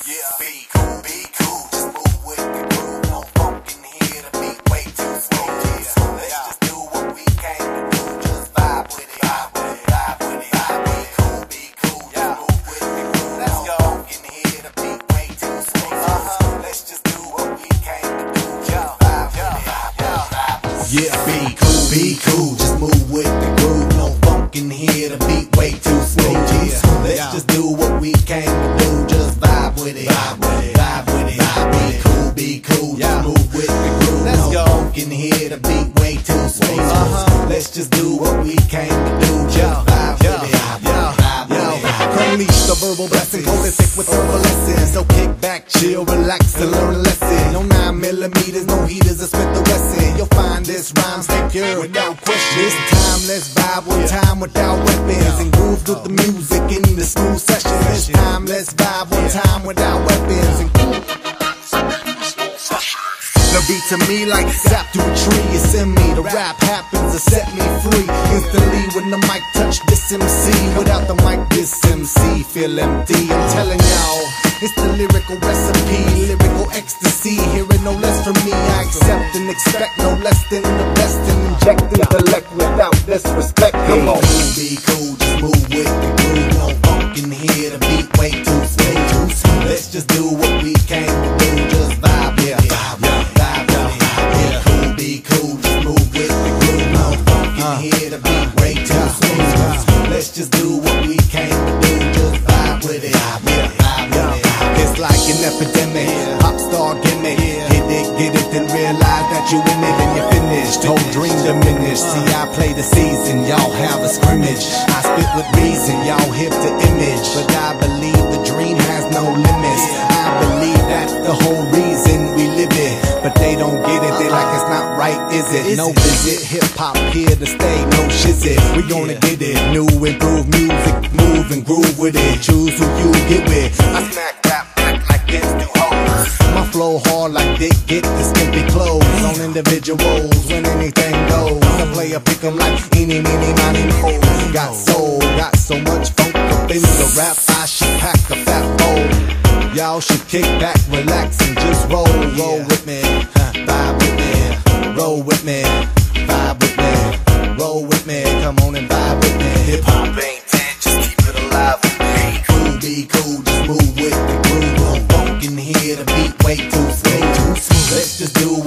Yeah, be cool, just move with the groove. No funk in here, the beat way too slow. Yeah, let's just do what we came to do. Just vibe with it, vibe with it, vibe with it. Be cool, just move with the groove. Let's go. No funk in here, the beat way too slow. Let's just do what we came to do. Just vibe with it, vibe with it. Yeah, be cool, just move with the groove. No funk in here, the beat way too slow. Yeah, let's just do what we came to do. Just vibe with it, vibe with it, vibe with it. Be cool, just move with the groove. Let's go. Funk in here, the beat way too slow. Let's just do what we came to do. Just vibe with it, vibe with it. Unleash the verbal blessing, cold and thick with herbal lessons. So kick back, chill, relax, and learn a lesson. No 9mm, no heaters, or Smith the Wesson. You'll find this rhyme stay pure without question. This time, let's vibe one time without weapons and groove through the music in the school session. This time, let's vibe one time without weapons and the beat to me like sap through a tree. It's in me, the rap happens to set me free. Instantly when the mic touch this MC. Without the mic this MC feel empty. I'm telling y'all, it's the lyrical recipe, lyrical ecstasy. Hearing no less from me, I accept and expect no less than the best. And inject intellect without disrespect. Come on. Be cool, just move with the groove. No funk in here, the beat way too slow. Let's just do what we came to do. Just vibe, yeah, vibe, yeah. Be cool, just move with the groove. No funk in here, the beat way too slow. Let's just do what we came to do. Just vibe with it, vibe with it. It's like an epidemic, pop star gimmick. Get it, then realize that you in it and you're finished. Whole dream diminished. See, I play the season, y'all have a scrimmage. I spit with reason, y'all hip to image. But I believe the dream has no limits. I believe that's the whole reason we live it. But they don't get it, they like it's not right, is it? No visit, hip-hop here to stay, no shizit. We gonna get it, new improved music, move and groove with it. Choose who you get with. I smack rap back like it's too hard. My flow hard like Dick get the skimpy clothes on individuals when anything goes. The player pick 'em like eeny, meeny, miny, mo. Got soul, got so much funk up in the rap, I should pack a fat bowl. Y'all should kick back, relax, and just roll with me, vibe with me, roll with me, vibe with me, roll with me, come on and vibe with me. Hip hop ain't dead, just keep it alive with me. Be cool, just move with the groove. No funk in here, the beat way too slow. Let's just do